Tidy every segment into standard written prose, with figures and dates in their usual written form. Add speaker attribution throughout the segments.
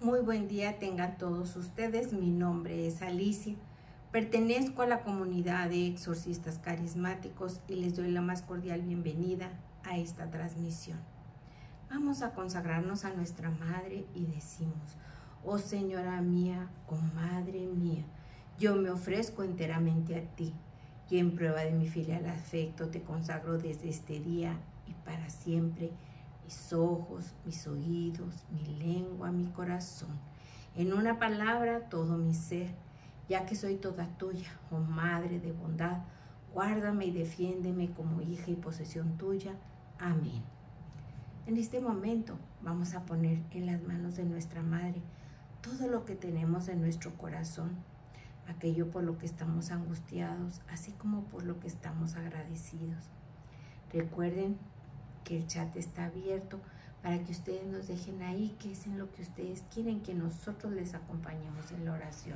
Speaker 1: Muy buen día tengan todos ustedes. Mi nombre es Alicia. Pertenezco a la comunidad de exorcistas carismáticos y les doy la más cordial bienvenida a esta transmisión. Vamos a consagrarnos a nuestra Madre y decimos: oh Señora mía, oh Madre mía, yo me ofrezco enteramente a ti y en prueba de mi filial afecto te consagro desde este día y para siempre mis ojos, mis oídos, mi lengua, mi corazón, en una palabra todo mi ser, ya que soy toda tuya, oh Madre de bondad, guárdame y defiéndeme como hija y posesión tuya. Amén. En este momento vamos a poner en las manos de nuestra Madre todo lo que tenemos en nuestro corazón, aquello por lo que estamos angustiados, así como por lo que estamos agradecidos. Recuerden que el chat está abierto para que ustedes nos dejen ahí qué es en lo que ustedes quieren que nosotros les acompañemos en la oración.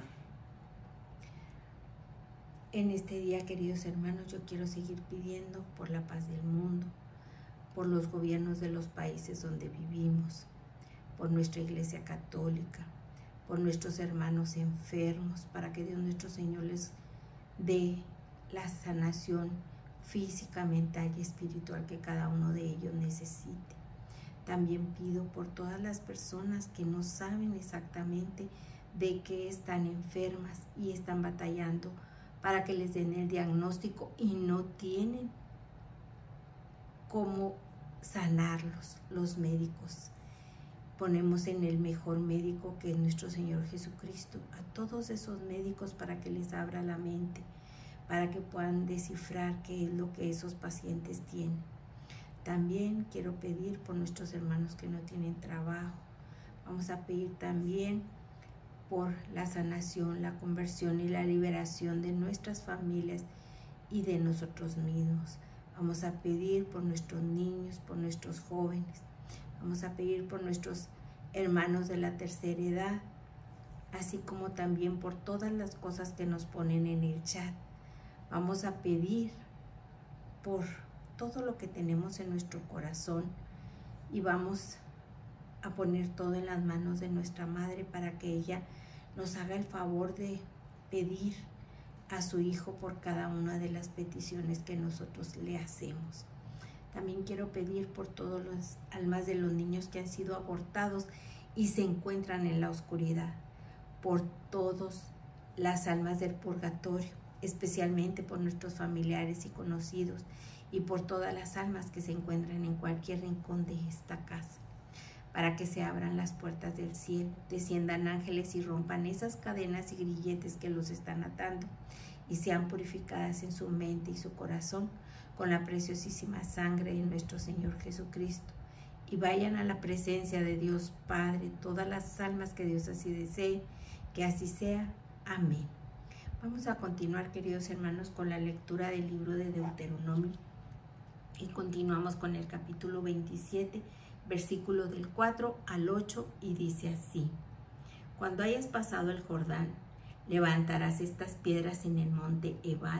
Speaker 1: En este día, queridos hermanos, yo quiero seguir pidiendo por la paz del mundo, por los gobiernos de los países donde vivimos, por nuestra Iglesia Católica, por nuestros hermanos enfermos, para que Dios nuestro Señor les dé la sanación física, mental y espiritual que cada uno de ellos necesite. También pido por todas las personas que no saben exactamente de qué están enfermas y están batallando para que les den el diagnóstico y no tienen cómo sanarlos los médicos. Ponemos en el mejor médico, que es nuestro Señor Jesucristo, a todos esos médicos para que les abra la mente, para que puedan descifrar qué es lo que esos pacientes tienen. También quiero pedir por nuestros hermanos que no tienen trabajo. Vamos a pedir también por la sanación, la conversión y la liberación de nuestras familias y de nosotros mismos. Vamos a pedir por nuestros niños, por nuestros jóvenes. Vamos a pedir por nuestros hermanos de la tercera edad, así como también por todas las cosas que nos ponen en el chat. Vamos a pedir por todo lo que tenemos en nuestro corazón y vamos a poner todo en las manos de nuestra Madre para que ella nos haga el favor de pedir a su Hijo por cada una de las peticiones que nosotros le hacemos. También quiero pedir por todas las almas de los niños que han sido abortados y se encuentran en la oscuridad, por todas las almas del purgatorio, especialmente por nuestros familiares y conocidos y por todas las almas que se encuentran en cualquier rincón de esta casa, para que se abran las puertas del cielo, desciendan ángeles y rompan esas cadenas y grilletes que los están atando y sean purificadas en su mente y su corazón con la preciosísima sangre de nuestro Señor Jesucristo, y vayan a la presencia de Dios Padre todas las almas que Dios así desee, que así sea. Amén. Vamos a continuar, queridos hermanos, con la lectura del libro de Deuteronomio y continuamos con el capítulo 27, versículo del 4 al 8, y dice así: cuando hayas pasado el Jordán, levantarás estas piedras en el monte Ebal,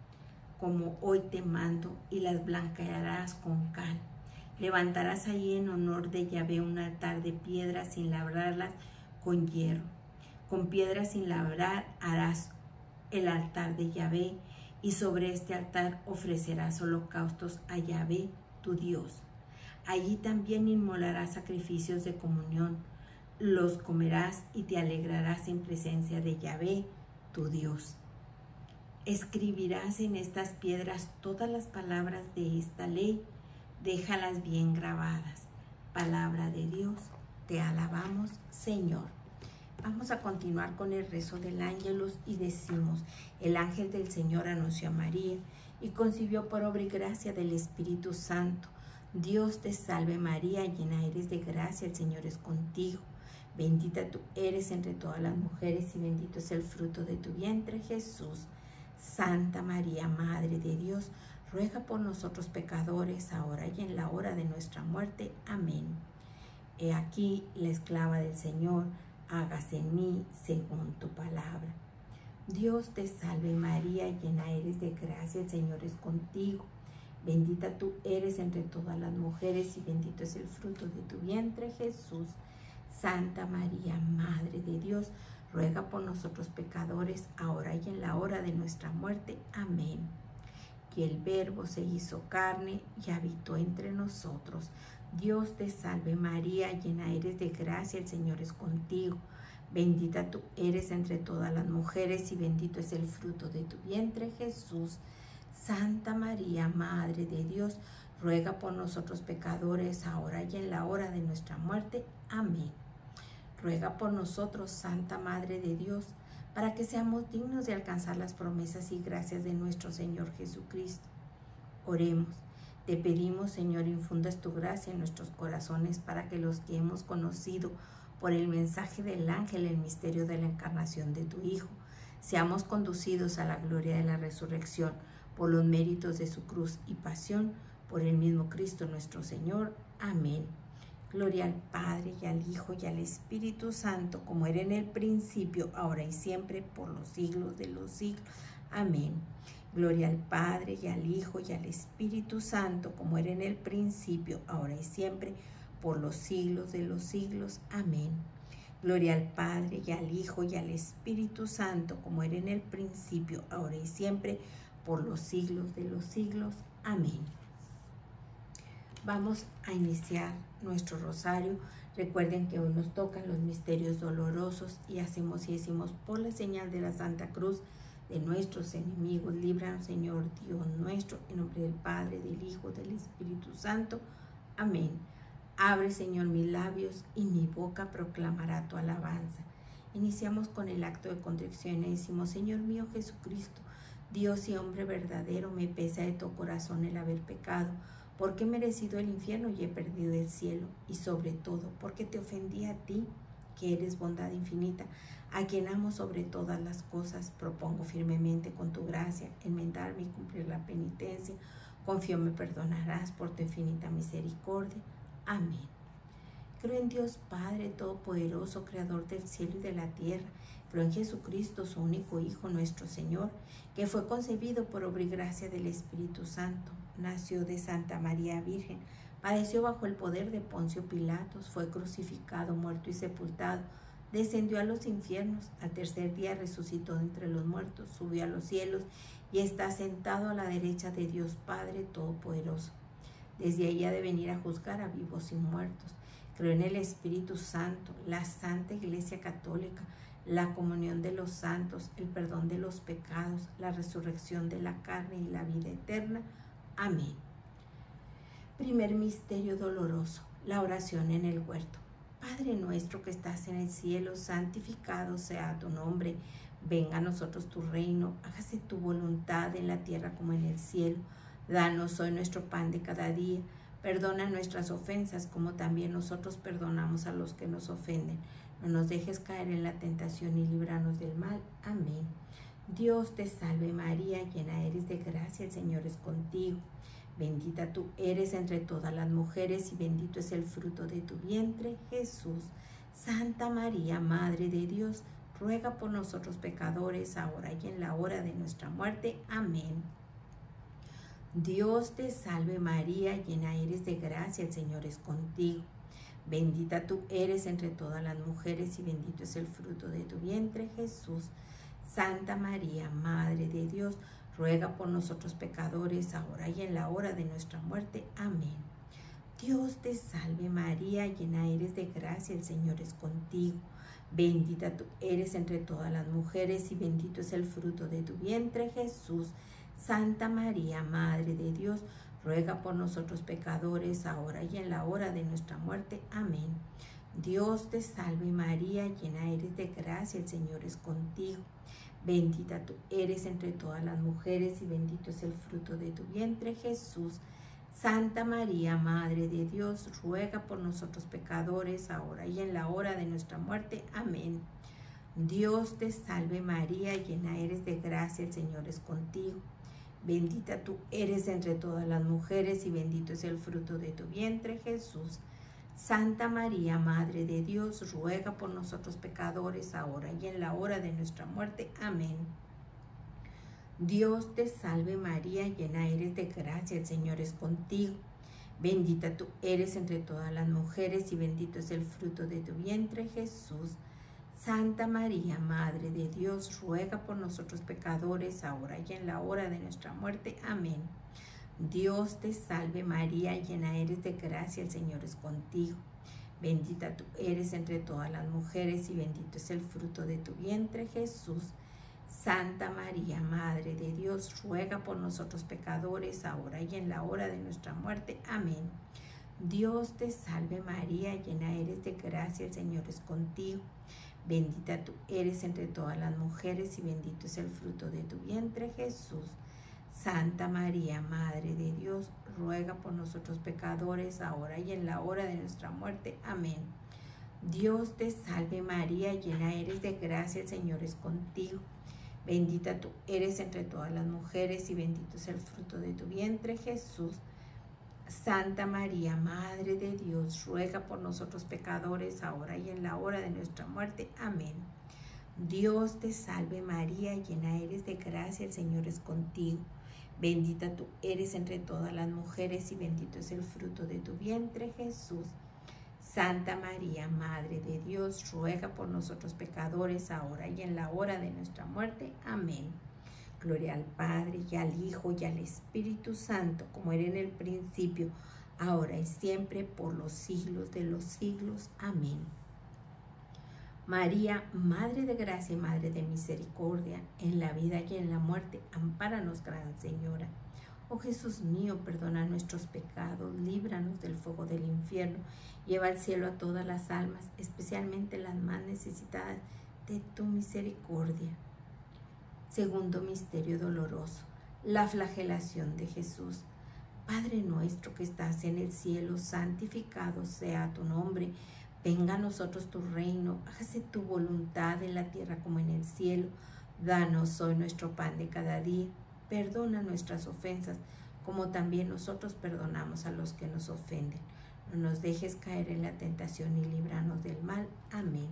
Speaker 1: como hoy te mando, y las blanquearás con cal. Levantarás allí en honor de Yahvé un altar de piedras sin labrarlas con hierro. Con piedras sin labrar harás el altar de Yahvé, y sobre este altar ofrecerás holocaustos a Yahvé, tu Dios. Allí también inmolarás sacrificios de comunión, los comerás y te alegrarás en presencia de Yahvé, tu Dios. Escribirás en estas piedras todas las palabras de esta ley, déjalas bien grabadas. Palabra de Dios, te alabamos, Señor. Vamos a continuar con el rezo del Ángelus y decimos: el ángel del Señor anunció a María y concibió por obra y gracia del Espíritu Santo. Dios te salve María, llena eres de gracia, el Señor es contigo. Bendita tú eres entre todas las mujeres y bendito es el fruto de tu vientre, Jesús. Santa María, Madre de Dios, ruega por nosotros pecadores, ahora y en la hora de nuestra muerte. Amén. He aquí la esclava del Señor, hágase en mí según tu palabra. Dios te salve María, llena eres de gracia, el Señor es contigo. Bendita tú eres entre todas las mujeres y bendito es el fruto de tu vientre, Jesús. Santa María, Madre de Dios, ruega por nosotros pecadores, ahora y en la hora de nuestra muerte. Amén. Que el Verbo se hizo carne y habitó entre nosotros. Dios te salve María, llena eres de gracia, el Señor es contigo. Bendita tú eres entre todas las mujeres y bendito es el fruto de tu vientre, Jesús. Santa María, Madre de Dios, ruega por nosotros pecadores, ahora y en la hora de nuestra muerte. Amén. Ruega por nosotros, Santa Madre de Dios, para que seamos dignos de alcanzar las promesas y gracias de nuestro Señor Jesucristo. Oremos. Te pedimos, Señor, infundas tu gracia en nuestros corazones para que los que hemos conocido por el mensaje del ángel el misterio de la encarnación de tu Hijo, seamos conducidos a la gloria de la resurrección por los méritos de su cruz y pasión, por el mismo Cristo nuestro Señor. Amén. Gloria al Padre, y al Hijo, y al Espíritu Santo, como era en el principio, ahora y siempre, por los siglos de los siglos. Amén. Gloria al Padre, y al Hijo, y al Espíritu Santo, como era en el principio, ahora y siempre, por los siglos de los siglos. Amén. Gloria al Padre, y al Hijo, y al Espíritu Santo, como era en el principio, ahora y siempre, por los siglos de los siglos. Amén. Vamos a iniciar nuestro rosario. Recuerden que hoy nos tocan los misterios dolorosos y hacemos y decimos: por la señal de la Santa Cruz de nuestros enemigos, líbranos, Señor Dios nuestro, en nombre del Padre, del Hijo, del Espíritu Santo. Amén. Abre, Señor, mis labios y mi boca proclamará tu alabanza. Iniciamos con el acto de contrición y decimos: Señor mío Jesucristo, Dios y hombre verdadero, me pesa de tu corazón el haber pecado, porque he merecido el infierno y he perdido el cielo, y sobre todo porque te ofendí a ti, que eres bondad infinita, a quien amo sobre todas las cosas. Propongo firmemente con tu gracia enmendarme y cumplir la penitencia. Confío me perdonarás por tu infinita misericordia. Amén. Creo en Dios Padre Todopoderoso, Creador del cielo y de la tierra. Creo en Jesucristo, su único Hijo, nuestro Señor, que fue concebido por obra y gracia del Espíritu Santo. Nació de Santa María Virgen, padeció bajo el poder de Poncio Pilatos, fue crucificado, muerto y sepultado, descendió a los infiernos, al tercer día resucitó entre los muertos, subió a los cielos y está sentado a la derecha de Dios Padre Todopoderoso. Desde ahí ha de venir a juzgar a vivos y muertos. Creo en el Espíritu Santo, la Santa Iglesia Católica, la comunión de los santos, el perdón de los pecados, la resurrección de la carne y la vida eterna. Amén. Primer misterio doloroso, la oración en el huerto. Padre nuestro que estás en el cielo, santificado sea tu nombre. Venga a nosotros tu reino, hágase tu voluntad en la tierra como en el cielo. Danos hoy nuestro pan de cada día. Perdona nuestras ofensas como también nosotros perdonamos a los que nos ofenden. No nos dejes caer en la tentación y líbranos del mal. Amén. Dios te salve María, llena eres de gracia, el Señor es contigo. Bendita tú eres entre todas las mujeres y bendito es el fruto de tu vientre, Jesús. Santa María, Madre de Dios, ruega por nosotros pecadores, ahora y en la hora de nuestra muerte. Amén. Dios te salve María, llena eres de gracia, el Señor es contigo. Bendita tú eres entre todas las mujeres y bendito es el fruto de tu vientre, Jesús. Santa María, Madre de Dios, ruega por nosotros pecadores, ahora y en la hora de nuestra muerte. Amén. Dios te salve María, llena eres de gracia, el Señor es contigo. Bendita tú eres entre todas las mujeres y bendito es el fruto de tu vientre, Jesús. Santa María, Madre de Dios, ruega por nosotros pecadores, ahora y en la hora de nuestra muerte. Amén. Dios te salve María, llena eres de gracia, el Señor es contigo. Bendita tú eres entre todas las mujeres y bendito es el fruto de tu vientre, Jesús. Santa María, Madre de Dios, ruega por nosotros pecadores, ahora y en la hora de nuestra muerte. Amén. Dios te salve María, llena eres de gracia, el Señor es contigo. Bendita tú eres entre todas las mujeres y bendito es el fruto de tu vientre, Jesús. Santa María, Madre de Dios, ruega por nosotros pecadores, ahora y en la hora de nuestra muerte. Amén. Dios te salve María, llena eres de gracia, el Señor es contigo. Bendita tú eres entre todas las mujeres y bendito es el fruto de tu vientre, Jesús. Santa María, Madre de Dios, ruega por nosotros pecadores, ahora y en la hora de nuestra muerte. Amén. Dios te salve María, llena eres de gracia, el Señor es contigo. Bendita tú eres entre todas las mujeres y bendito es el fruto de tu vientre, Jesús. Santa María, Madre de Dios, ruega por nosotros pecadores, ahora y en la hora de nuestra muerte. Amén. Dios te salve María, llena eres de gracia, el Señor es contigo. Bendita tú eres entre todas las mujeres y bendito es el fruto de tu vientre, Jesús. Santa María, Madre de Dios, ruega por nosotros pecadores, ahora y en la hora de nuestra muerte. Amén. Dios te salve María, llena eres de gracia, el Señor es contigo. Bendita tú eres entre todas las mujeres y bendito es el fruto de tu vientre, Jesús. Santa María, Madre de Dios, ruega por nosotros pecadores, ahora y en la hora de nuestra muerte. Amén. Dios te salve María, llena eres de gracia, el Señor es contigo. Bendita tú eres entre todas las mujeres y bendito es el fruto de tu vientre, Jesús. Santa María, Madre de Dios, ruega por nosotros pecadores, ahora y en la hora de nuestra muerte. Amén. Gloria al Padre, y al Hijo, y al Espíritu Santo, como era en el principio, ahora y siempre, por los siglos de los siglos. Amén. María, Madre de gracia y Madre de misericordia, en la vida y en la muerte, ampáranos, Gran Señora. Oh Jesús mío, perdona nuestros pecados, líbranos del fuego del infierno, lleva al cielo a todas las almas, especialmente las más necesitadas de tu misericordia. Segundo misterio doloroso, la flagelación de Jesús. Padre nuestro que estás en el cielo, santificado sea tu nombre. Venga a nosotros tu reino, hágase tu voluntad en la tierra como en el cielo. Danos hoy nuestro pan de cada día. Perdona nuestras ofensas, como también nosotros perdonamos a los que nos ofenden. No nos dejes caer en la tentación y líbranos del mal. Amén.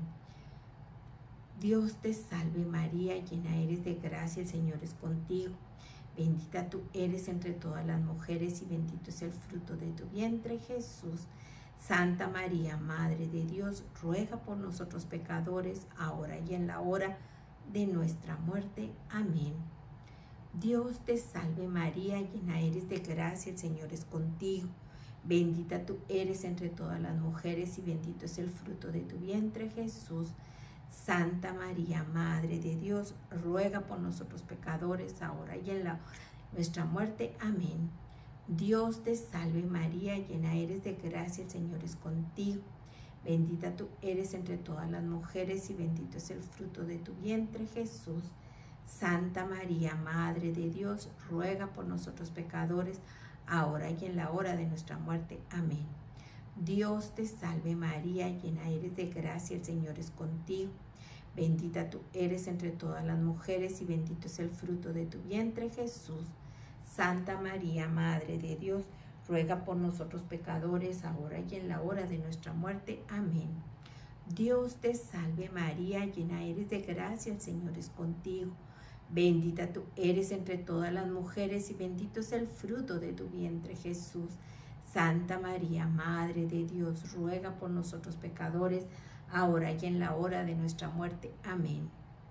Speaker 1: Dios te salve María, llena eres de gracia, el Señor es contigo. Bendita tú eres entre todas las mujeres y bendito es el fruto de tu vientre, Jesús. Santa María, Madre de Dios, ruega por nosotros pecadores, ahora y en la hora de nuestra muerte. Amén. Dios te salve María, llena eres de gracia, el Señor es contigo. Bendita tú eres entre todas las mujeres y bendito es el fruto de tu vientre, Jesús. Santa María, Madre de Dios, ruega por nosotros pecadores, ahora y en la hora de nuestra muerte. Amén. Dios te salve María, llena eres de gracia, el Señor es contigo. Bendita tú eres entre todas las mujeres y bendito es el fruto de tu vientre, Jesús. Santa María, Madre de Dios, ruega por nosotros pecadores, ahora y en la hora de nuestra muerte. Amén. Dios te salve María, llena eres de gracia, el Señor es contigo. Bendita tú eres entre todas las mujeres y bendito es el fruto de tu vientre, Jesús. Santa María, Madre de Dios, ruega por nosotros pecadores, ahora y en la hora de nuestra muerte. Amén. Dios te salve María, llena eres de gracia, el Señor es contigo. Bendita tú eres entre todas las mujeres y bendito es el fruto de tu vientre, Jesús. Santa María, Madre de Dios, ruega por nosotros pecadores, ahora y en la hora de nuestra muerte. Amén.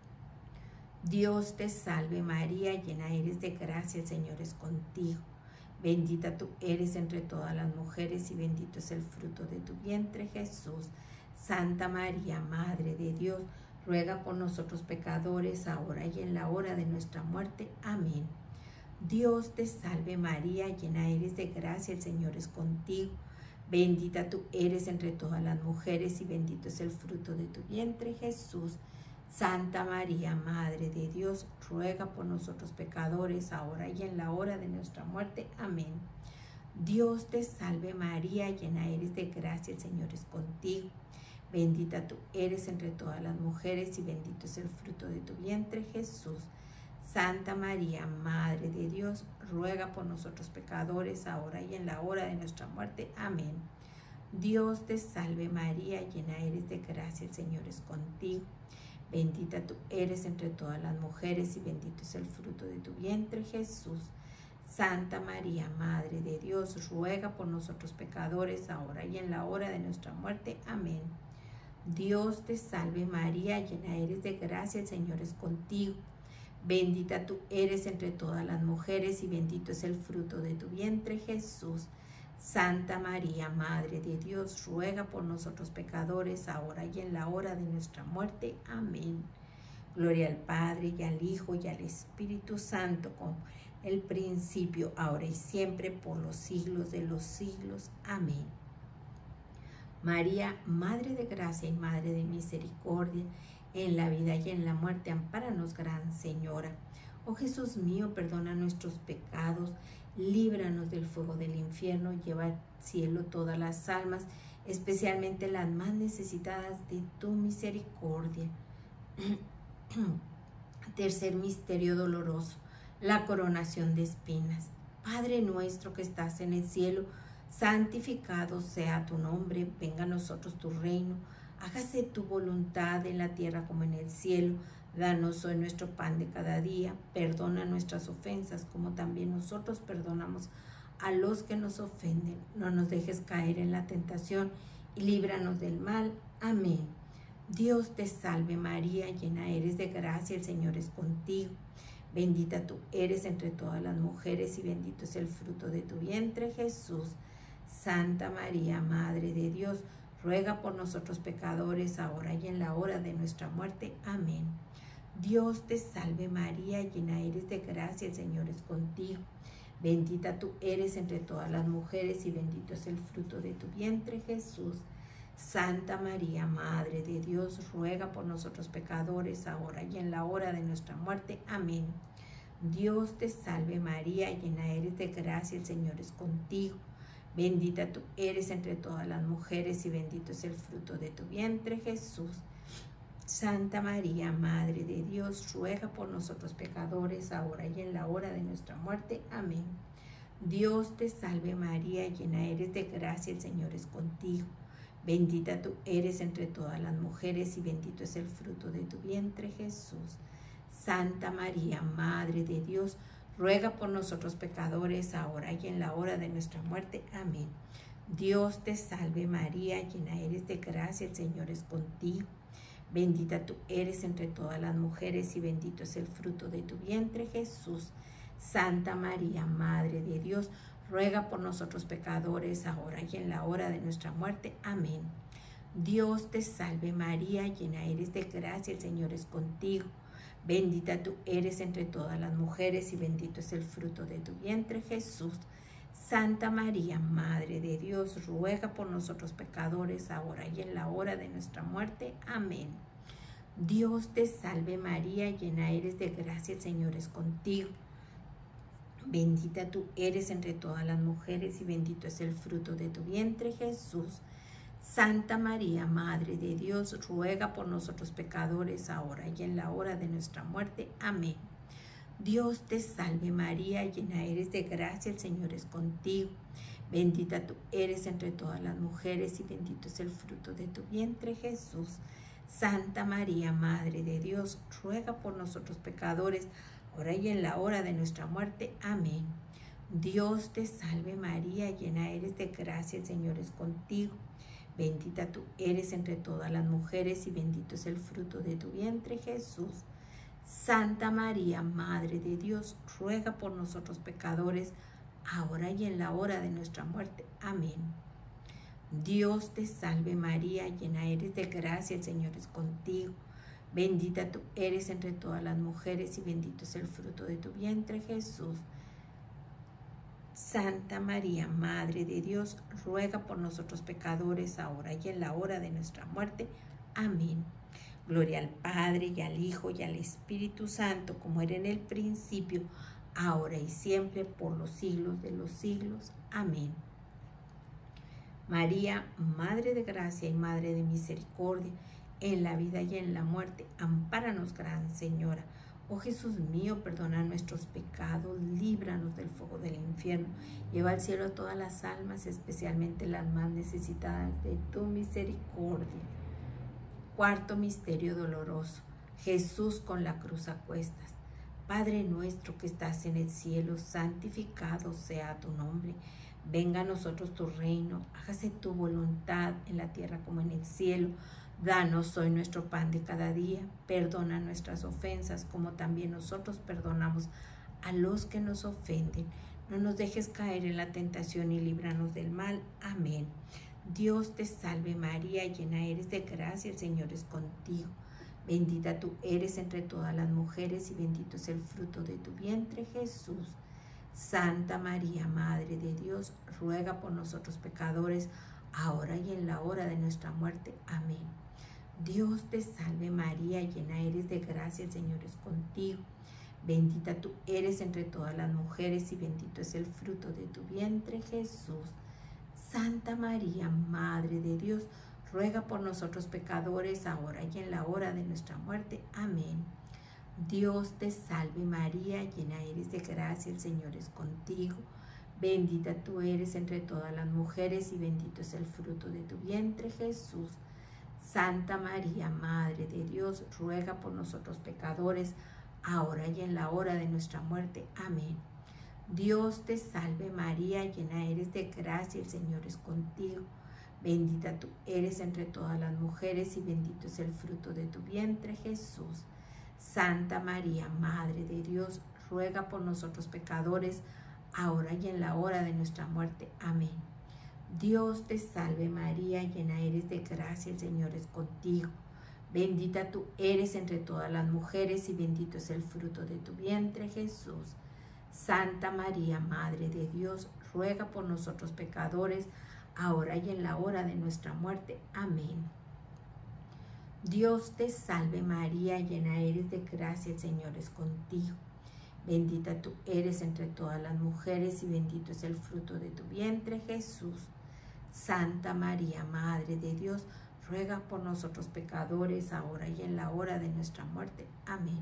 Speaker 1: Dios te salve María, llena eres de gracia, el Señor es contigo. Bendita tú eres entre todas las mujeres y bendito es el fruto de tu vientre, Jesús. Santa María, Madre de Dios, ruega por nosotros pecadores, ahora y en la hora de nuestra muerte. Amén. Dios te salve María, llena eres de gracia, el Señor es contigo. Bendita tú eres entre todas las mujeres y bendito es el fruto de tu vientre, Jesús. Santa María, Madre de Dios, ruega por nosotros pecadores, ahora y en la hora de nuestra muerte. Amén. Dios te salve María, llena eres de gracia, el Señor es contigo. Bendita tú eres entre todas las mujeres y bendito es el fruto de tu vientre, Jesús. Santa María, Madre de Dios, ruega por nosotros pecadores, ahora y en la hora de nuestra muerte. Amén. Dios te salve María, llena eres de gracia, el Señor es contigo. Bendita tú eres entre todas las mujeres y bendito es el fruto de tu vientre, Jesús. Santa María, Madre de Dios, ruega por nosotros pecadores, ahora y en la hora de nuestra muerte. Amén. Dios te salve María, llena eres de gracia, el Señor es contigo. Bendita tú eres entre todas las mujeres y bendito es el fruto de tu vientre, Jesús. Santa María, Madre de Dios, ruega por nosotros pecadores, ahora y en la hora de nuestra muerte. Amén. Gloria al Padre, y al Hijo, y al Espíritu Santo, como el principio, ahora y siempre, por los siglos de los siglos. Amén. María, Madre de gracia y Madre de misericordia, en la vida y en la muerte, ampáranos, Gran Señora. Oh Jesús mío, perdona nuestros pecados, líbranos del fuego del infierno, lleva al cielo todas las almas, especialmente las más necesitadas de tu misericordia. Tercer misterio doloroso, la coronación de espinas. Padre nuestro que estás en el cielo, santificado sea tu nombre, venga a nosotros tu reino, hágase tu voluntad en la tierra como en el cielo. Danos hoy nuestro pan de cada día, perdona nuestras ofensas como también nosotros perdonamos a los que nos ofenden. No nos dejes caer en la tentación y líbranos del mal. Amén. Dios te salve María, llena eres de gracia, el Señor es contigo. Bendita tú eres entre todas las mujeres y bendito es el fruto de tu vientre, Jesús. Santa María, Madre de Dios, ruega por nosotros pecadores, ahora y en la hora de nuestra muerte. Amén. Dios te salve María, llena eres de gracia, el Señor es contigo. Bendita tú eres entre todas las mujeres y bendito es el fruto de tu vientre, Jesús. Santa María, Madre de Dios, ruega por nosotros pecadores, ahora y en la hora de nuestra muerte. Amén. Dios te salve María, llena eres de gracia, el Señor es contigo. Bendita tú eres entre todas las mujeres y bendito es el fruto de tu vientre, Jesús. Santa María, Madre de Dios, ruega por nosotros pecadores, ahora y en la hora de nuestra muerte. Amén. Dios te salve María, llena eres de gracia, el Señor es contigo. Bendita tú eres entre todas las mujeres y bendito es el fruto de tu vientre, Jesús. Santa María, Madre de Dios, ruega por nosotros pecadores, ahora y en la hora de nuestra muerte. Amén. Dios te salve María, llena eres de gracia, el Señor es contigo. Bendita tú eres entre todas las mujeres y bendito es el fruto de tu vientre, Jesús. Santa María, Madre de Dios, ruega por nosotros pecadores, ahora y en la hora de nuestra muerte. Amén. Dios te salve María, llena eres de gracia, el Señor es contigo. Bendita tú eres entre todas las mujeres y bendito es el fruto de tu vientre, Jesús. Santa María, Madre de Dios, ruega por nosotros pecadores, ahora y en la hora de nuestra muerte. Amén. Dios te salve María, llena eres de gracia, el Señor es contigo. Bendita tú eres entre todas las mujeres y bendito es el fruto de tu vientre, Jesús. Santa María, Madre de Dios, ruega por nosotros pecadores, ahora y en la hora de nuestra muerte. Amén. Dios te salve María, llena eres de gracia, el Señor es contigo. Bendita tú eres entre todas las mujeres y bendito es el fruto de tu vientre, Jesús. Santa María, Madre de Dios, ruega por nosotros pecadores, ahora y en la hora de nuestra muerte. Amén. Dios te salve María, llena eres de gracia, el Señor es contigo. Bendita tú eres entre todas las mujeres y bendito es el fruto de tu vientre, Jesús. Santa María, Madre de Dios, ruega por nosotros pecadores, ahora y en la hora de nuestra muerte. Amén. Dios te salve María, llena eres de gracia, el Señor es contigo. Bendita tú eres entre todas las mujeres y bendito es el fruto de tu vientre, Jesús. Santa María, Madre de Dios, ruega por nosotros pecadores, ahora y en la hora de nuestra muerte. Amén. Gloria al Padre, y al Hijo, y al Espíritu Santo, como era en el principio, ahora y siempre, por los siglos de los siglos. Amén. María, Madre de gracia y Madre de misericordia, en la vida y en la muerte, ampáranos, Gran Señora. Oh Jesús mío, perdona nuestros pecados, líbranos del fuego del infierno, lleva al cielo a todas las almas, especialmente las más necesitadas de tu misericordia. Cuarto misterio doloroso, Jesús con la cruz a cuestas. Padre nuestro que estás en el cielo, santificado sea tu nombre. Venga a nosotros tu reino, hágase tu voluntad en la tierra como en el cielo. Danos hoy nuestro pan de cada día. Perdona nuestras ofensas como también nosotros perdonamos a los que nos ofenden. No nos dejes caer en la tentación y líbranos del mal. Amén. Dios te salve María, llena eres de gracia, el Señor es contigo. Bendita tú eres entre todas las mujeres y bendito es el fruto de tu vientre, Jesús. Santa María, Madre de Dios, ruega por nosotros pecadores, ahora y en la hora de nuestra muerte. Amén. Dios te salve María, llena eres de gracia, el Señor es contigo. Bendita tú eres entre todas las mujeres y bendito es el fruto de tu vientre, Jesús. Santa María, Madre de Dios, ruega por nosotros pecadores, ahora y en la hora de nuestra muerte. Amén. Dios te salve María, llena eres de gracia, el Señor es contigo. Bendita tú eres entre todas las mujeres y bendito es el fruto de tu vientre, Jesús. Santa María, Madre de Dios, ruega por nosotros pecadores, ahora y en la hora de nuestra muerte. Amén. Dios te salve María, llena eres de gracia, el Señor es contigo. Bendita tú eres entre todas las mujeres y bendito es el fruto de tu vientre, Jesús. Santa María, Madre de Dios, ruega por nosotros pecadores, ahora y en la hora de nuestra muerte. Amén. Dios te salve María, llena eres de gracia, el Señor es contigo. Bendita tú eres entre todas las mujeres y bendito es el fruto de tu vientre, Jesús. Santa María, Madre de Dios, ruega por nosotros pecadores, ahora y en la hora de nuestra muerte. Amén. Dios te salve María, llena eres de gracia, el Señor es contigo. Bendita tú eres entre todas las mujeres y bendito es el fruto de tu vientre, Jesús. Santa María, Madre de Dios, ruega por nosotros pecadores, ahora y en la hora de nuestra muerte. Amén.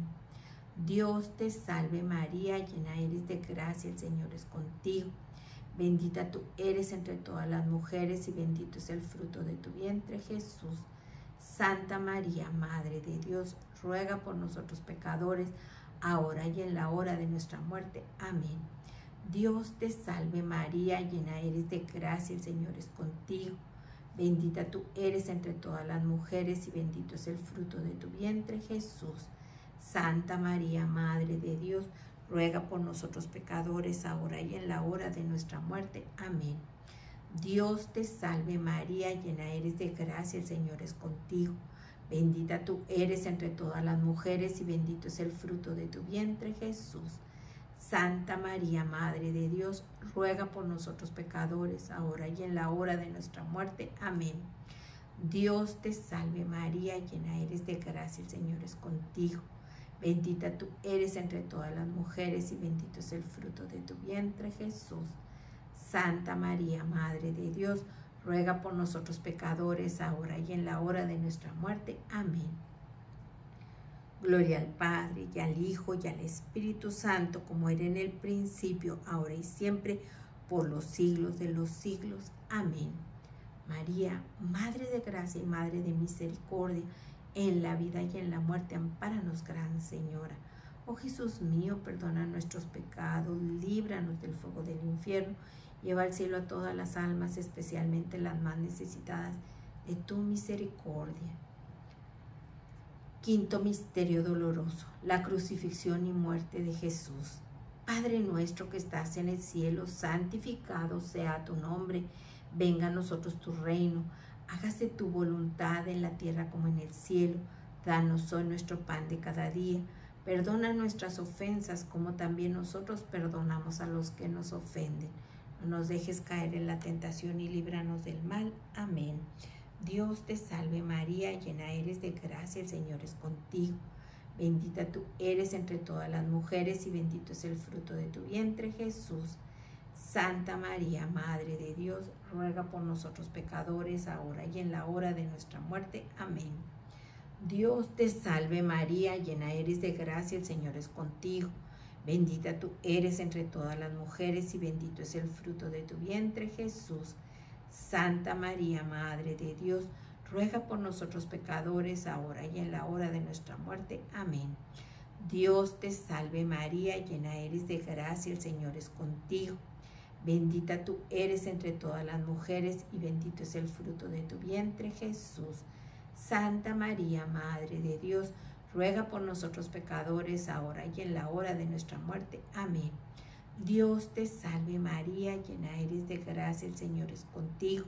Speaker 1: Dios te salve María, llena eres de gracia, el Señor es contigo. Bendita tú eres entre todas las mujeres y bendito es el fruto de tu vientre, Jesús. Santa María, Madre de Dios, ruega por nosotros pecadores, ahora y en la hora de nuestra muerte. Amén. Dios te salve María, llena eres de gracia, el Señor es contigo. Bendita tú eres entre todas las mujeres y bendito es el fruto de tu vientre, Jesús. Santa María, Madre de Dios, ruega por nosotros pecadores, ahora y en la hora de nuestra muerte. Amén. Dios te salve María, llena eres de gracia, el Señor es contigo. Bendita tú eres entre todas las mujeres y bendito es el fruto de tu vientre, Jesús. Santa María, Madre de Dios, ruega por nosotros pecadores, ahora y en la hora de nuestra muerte. Amén. Dios te salve María, llena eres de gracia, el Señor es contigo. Bendita tú eres entre todas las mujeres y bendito es el fruto de tu vientre, Jesús. Santa María, Madre de Dios, ruega por nosotros pecadores, ahora y en la hora de nuestra muerte. Amén. Gloria al Padre, y al Hijo, y al Espíritu Santo, como era en el principio, ahora y siempre, por los siglos de los siglos. Amén. María, Madre de gracia y Madre de misericordia, en la vida y en la muerte, ampáranos, Gran Señora. Oh Jesús mío, perdona nuestros pecados, líbranos del fuego del infierno, lleva al cielo a todas las almas, especialmente las más necesitadas de tu misericordia. Quinto misterio doloroso, la crucifixión y muerte de Jesús. Padre nuestro que estás en el cielo, santificado sea tu nombre. Venga a nosotros tu reino. Hágase tu voluntad en la tierra como en el cielo. Danos hoy nuestro pan de cada día. Perdona nuestras ofensas como también nosotros perdonamos a los que nos ofenden. No nos dejes caer en la tentación y líbranos del mal. Amén. Dios te salve María, llena eres de gracia, el Señor es contigo. Bendita tú eres entre todas las mujeres y bendito es el fruto de tu vientre, Jesús. Santa María, Madre de Dios, ruega por nosotros pecadores, ahora y en la hora de nuestra muerte. Amén. Dios te salve María, llena eres de gracia, el Señor es contigo. Bendita tú eres entre todas las mujeres y bendito es el fruto de tu vientre, Jesús. Santa María, Madre de Dios, ruega por nosotros pecadores, ahora y en la hora de nuestra muerte. Amén. Dios te salve María, llena eres de gracia, el Señor es contigo. Bendita tú eres entre todas las mujeres y bendito es el fruto de tu vientre, Jesús. Santa María, Madre de Dios, ruega por nosotros pecadores, ahora y en la hora de nuestra muerte. Amén. Dios te salve María, llena eres de gracia, el Señor es contigo.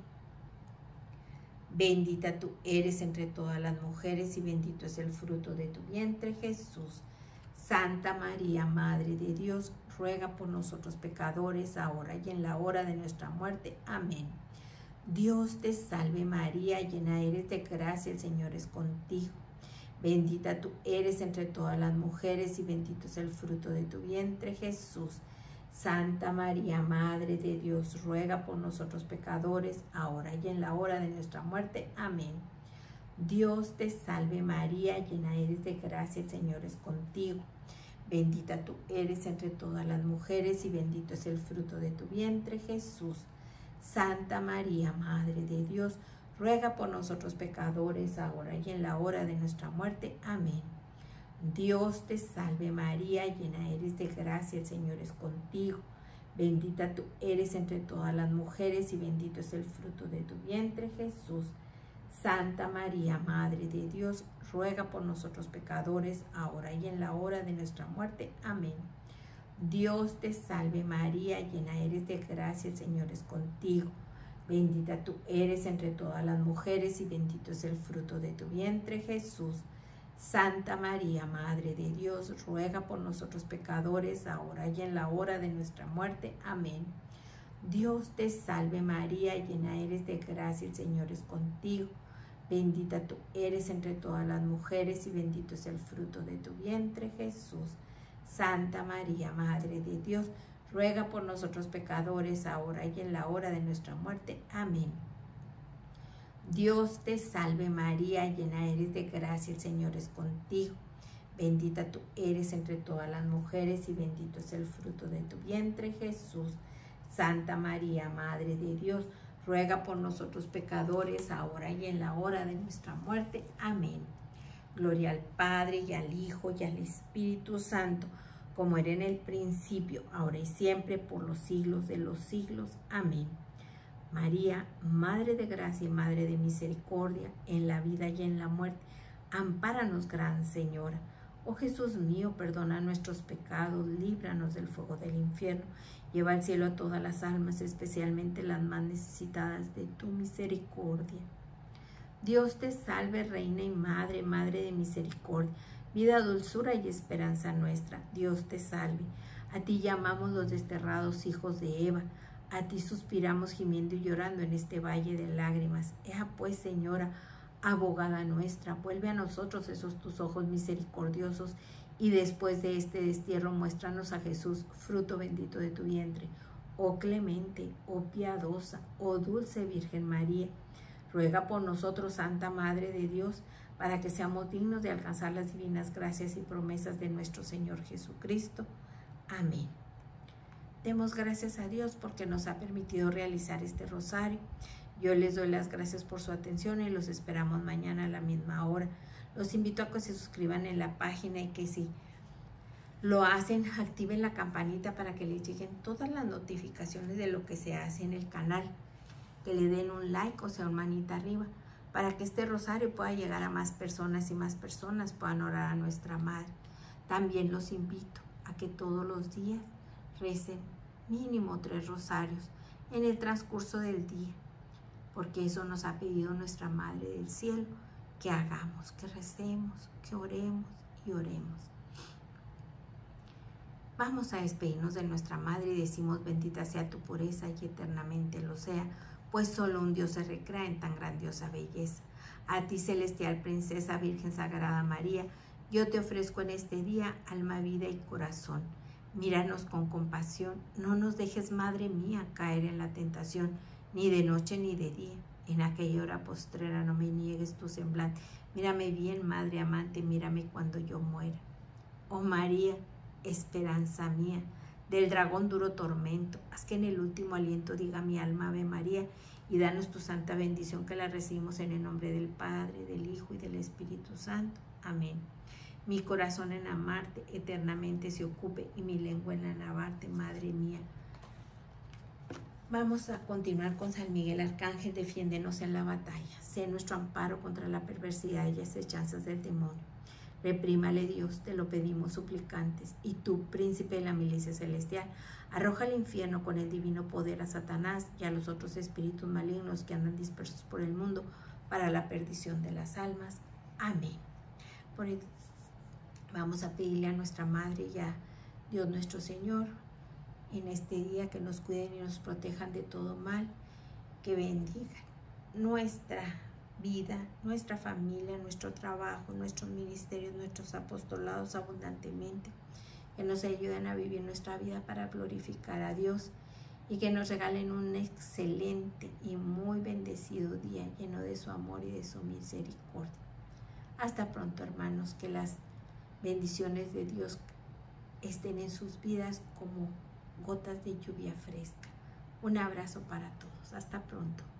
Speaker 1: Bendita tú eres entre todas las mujeres y bendito es el fruto de tu vientre, Jesús. Santa María, Madre de Dios, ruega por nosotros pecadores, ahora y en la hora de nuestra muerte. Amén. Dios te salve María, llena eres de gracia, el Señor es contigo. Bendita tú eres entre todas las mujeres y bendito es el fruto de tu vientre, Jesús. Santa María, Madre de Dios, ruega por nosotros pecadores, ahora y en la hora de nuestra muerte. Amén. Dios te salve María, llena eres de gracia, el Señor es contigo. Bendita tú eres entre todas las mujeres y bendito es el fruto de tu vientre, Jesús. Santa María, Madre de Dios, ruega por nosotros pecadores, ahora y en la hora de nuestra muerte. Amén. Dios te salve María, llena eres de gracia, el Señor es contigo. Bendita tú eres entre todas las mujeres y bendito es el fruto de tu vientre, Jesús. Santa María, Madre de Dios, ruega por nosotros pecadores, ahora y en la hora de nuestra muerte. Amén. Dios te salve María, llena eres de gracia, el Señor es contigo. Bendita tú eres entre todas las mujeres y bendito es el fruto de tu vientre, Jesús. Santa María, Madre de Dios, ruega por nosotros pecadores, ahora y en la hora de nuestra muerte. Amén. Dios te salve María, llena eres de gracia, el Señor es contigo. Bendita tú eres entre todas las mujeres y bendito es el fruto de tu vientre, Jesús. Santa María, Madre de Dios, ruega por nosotros pecadores, ahora y en la hora de nuestra muerte. Amén. Dios te salve María, llena eres de gracia, el Señor es contigo. Bendita tú eres entre todas las mujeres y bendito es el fruto de tu vientre, Jesús. Santa María, Madre de Dios, ruega por nosotros pecadores, ahora y en la hora de nuestra muerte. Amén. Gloria al Padre, y al Hijo, y al Espíritu Santo, como era en el principio, ahora y siempre, por los siglos de los siglos. Amén. María, Madre de gracia y Madre de misericordia, en la vida y en la muerte, ampáranos, Gran Señora. Oh Jesús mío, perdona nuestros pecados, líbranos del fuego del infierno, lleva al cielo a todas las almas, especialmente las más necesitadas de tu misericordia. Dios te salve, Reina y Madre, Madre de misericordia, vida, dulzura y esperanza nuestra. Dios te salve. A ti llamamos los desterrados hijos de Eva, a ti suspiramos gimiendo y llorando en este valle de lágrimas. Ea pues, Señora, abogada nuestra, vuelve a nosotros esos tus ojos misericordiosos y después de este destierro muéstranos a Jesús, fruto bendito de tu vientre. Oh clemente, oh piadosa, oh dulce Virgen María, ruega por nosotros, Santa Madre de Dios, para que seamos dignos de alcanzar las divinas gracias y promesas de nuestro Señor Jesucristo. Amén. Demos gracias a Dios porque nos ha permitido realizar este rosario. Yo les doy las gracias por su atención y los esperamos mañana a la misma hora. Los invito a que se suscriban en la página y que si lo hacen, activen la campanita para que les lleguen todas las notificaciones de lo que se hace en el canal. Que le den un like o sea una manita arriba para que este rosario pueda llegar a más personas y más personas puedan orar a nuestra Madre. También los invito a que todos los días recen mínimo 3 rosarios en el transcurso del día, porque eso nos ha pedido nuestra Madre del Cielo, que hagamos, que recemos, que oremos y oremos. Vamos a despedirnos de nuestra Madre y decimos: bendita sea tu pureza y eternamente lo sea, pues solo un Dios se recrea en tan grandiosa belleza. A ti, celestial princesa, Virgen Sagrada María, yo te ofrezco en este día alma, vida y corazón. Míranos con compasión, no nos dejes, Madre mía, caer en la tentación, ni de noche ni de día. En aquella hora postrera no me niegues tu semblante. Mírame bien, Madre amante, mírame cuando yo muera. Oh María, esperanza mía, del dragón duro tormento, haz que en el último aliento diga mi alma Ave María, y danos tu santa bendición, que la recibimos en el nombre del Padre, del Hijo y del Espíritu Santo. Amén. Mi corazón en amarte eternamente se ocupe y mi lengua en alabarte, Madre mía. Vamos a continuar con San Miguel Arcángel, defiéndenos en la batalla. Sé nuestro amparo contra la perversidad y las hechanzas del demonio. Reprímale Dios, te lo pedimos suplicantes. Y tú, príncipe de la milicia celestial, arroja al infierno con el divino poder a Satanás y a los otros espíritus malignos que andan dispersos por el mundo para la perdición de las almas. Amén. Vamos a pedirle a nuestra Madre y a Dios nuestro Señor en este día que nos cuiden y nos protejan de todo mal, que bendigan nuestra vida, nuestra familia, nuestro trabajo, nuestros ministerios, nuestros apostolados abundantemente, que nos ayuden a vivir nuestra vida para glorificar a Dios y que nos regalen un excelente y muy bendecido día lleno de su amor y de su misericordia. Hasta pronto, hermanos, que las bendiciones de Dios estén en sus vidas como gotas de lluvia fresca. Un abrazo para todos. Hasta pronto.